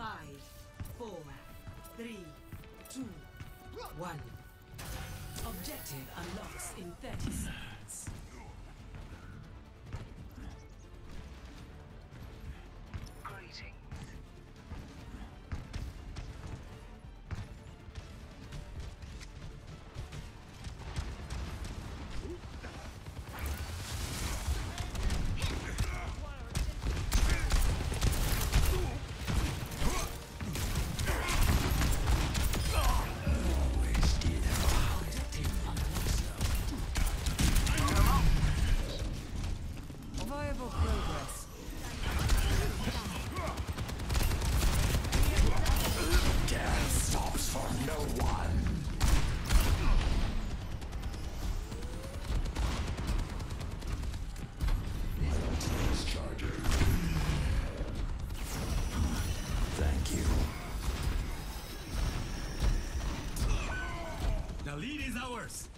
5, 4, 3, 2, 1. Objective unlocks in 30 seconds. Greetings. Viable progress. Death stops for no one. Charger. Thank you. The lead is ours.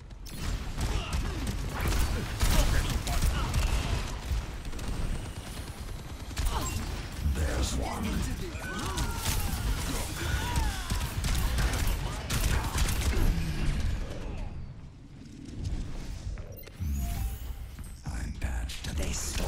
There's one. I'm patched. They stole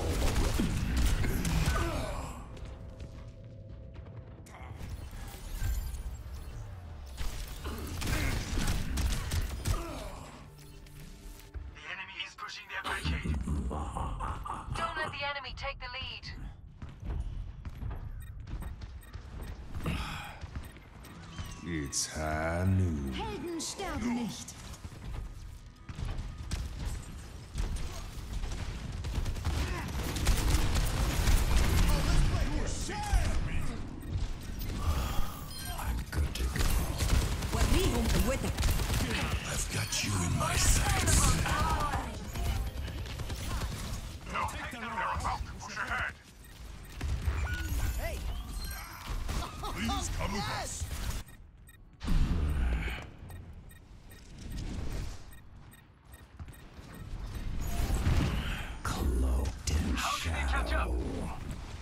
The enemy is pushing their barricade. Don't let the enemy take the lead. It's high noon. Helden sterben nicht. I'm good to go. وليهم قوتك. I've got you in my sights. No, they're about to push ahead. Please come with us. Cloaked in How can they catch up? shadow.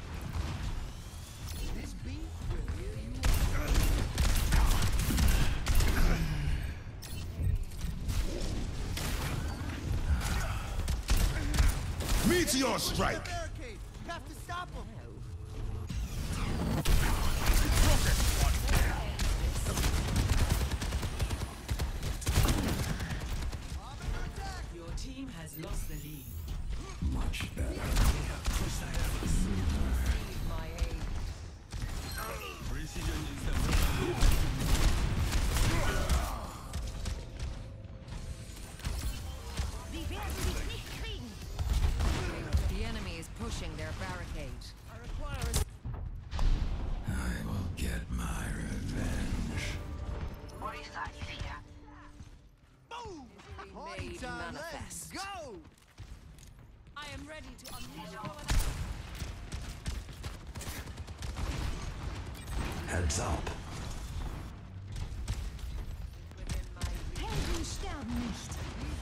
Meteor strike! Barricade! You have to stop him! Your team has lost the lead. Much better. My aid. Precision is the Sie werden dich nicht kriegen. The enemy is pushing their barricade. I will get my revenge. Orisa is here. Made Time, manifest. let's go! I am ready to unleash Heads up. Helden sterben nicht.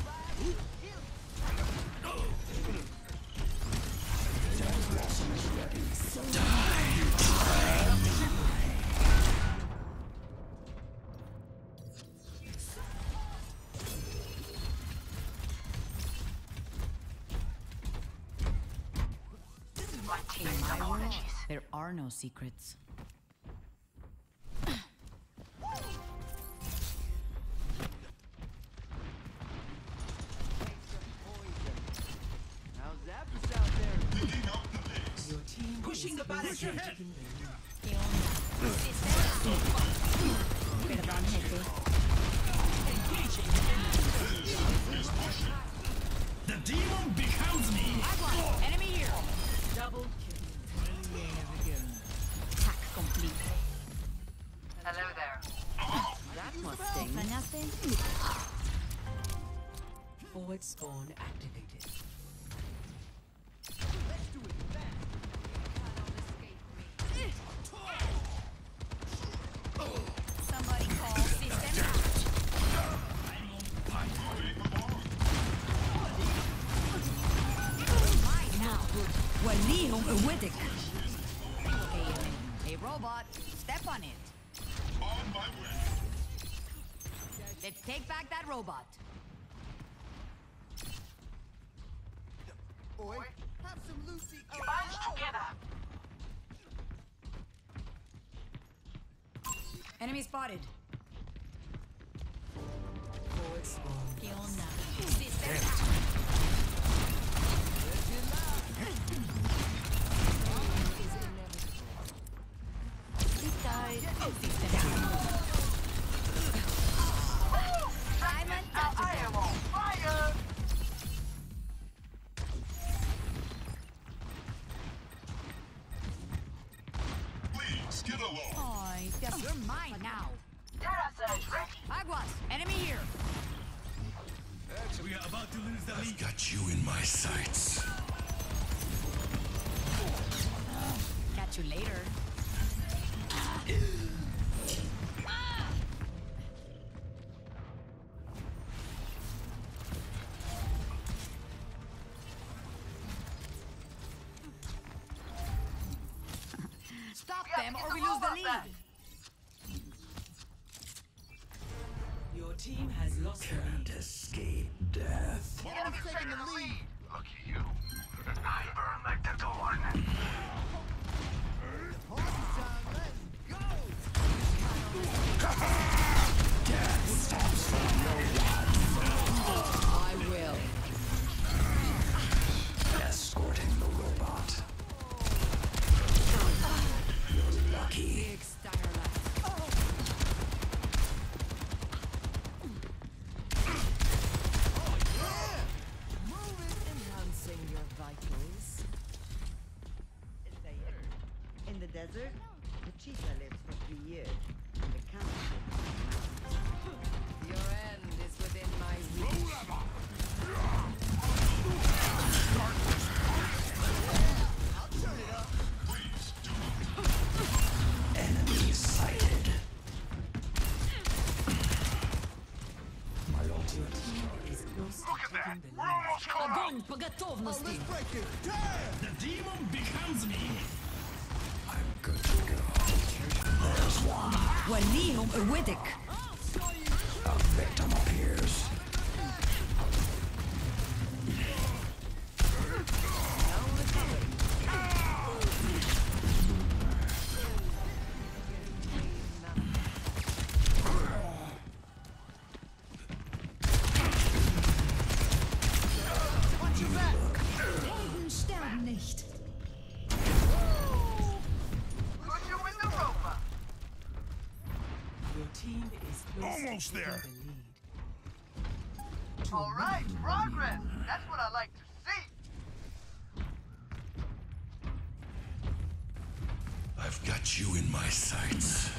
My team In my world, apologies. there are no secrets. How's Zapdos out there? Your team pushing the barricade. The demon becomes me. Enemy here. Double kill. Attack complete. Hello there. That must sting. Forward spawn activated. Let's do it fast! Somebody call system now. وليهم قوتك. Hey, robot, step on it. On my way. Let's take back that robot. Oi, have some Lucy. Oh, Bunch ow. together. Enemy spotted. Forward spawn. ¿Qué onda? System Simon touches I them. am on fire. Please get along. Oh, you're mine now. Terra Surge ready. Aguas, enemy here. We are about to lose the lead. I've got you in my sights. Catch you later. Stop them or we lose the lead. Your team has lost the lead. Escape death. Enemy's taking the lead. Lucky you. I burn like the dawn. Party time, let's go. I will. Escorting the robot. You're lucky. Big stunner left. Enhancing your vitals. In the desert, the cheetah lives for 3 years. And the camel Your end is within my reach. Enemy sighted. My ultimate. Is close to Look at that. taking the We're lead. almost caught up. Огонь по готовности. Let's break it. Damn. The demon becomes me. I'm good to go. There's one. وليهم قوتك. A victim appears. Helden sterben nicht. Put you in the rover. Your team is close Almost to there. taking the lead. All right, progress. That's what I like to see. I've got you in my sights.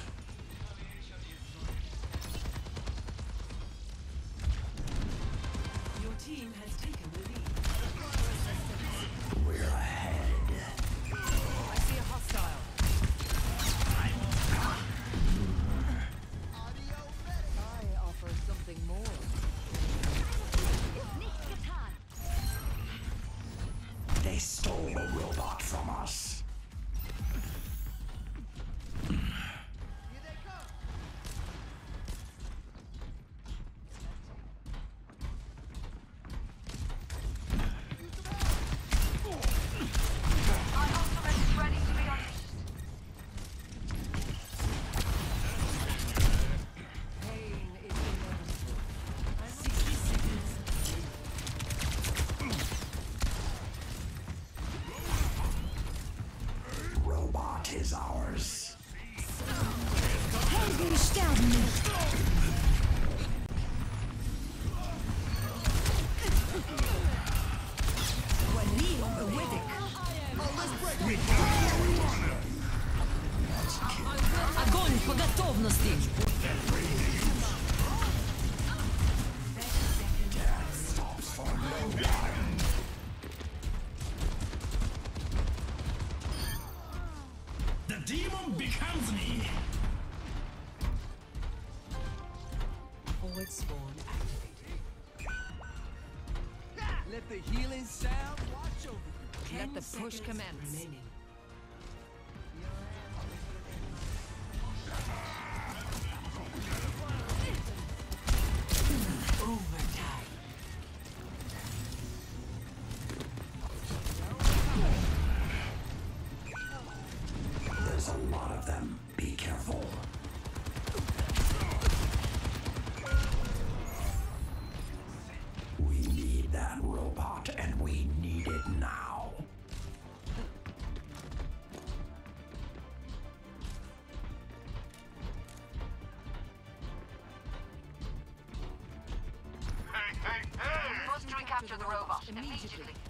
Your team has taken the lead. We're ahead. I see a hostile. I offer something more. They stole the robot from us. Here they come. My ultimate is ready to be unleashed. Pain is inevitable. 60 seconds. Robot is ours. Helden sterben nicht. وليهم قوتك. Огонь по готовности. Stops for no one. The demon becomes me. Forward spawn activated. Let the healing sound watch over you. 10 Let the push seconds commence. remaining. robot immediately. immediately.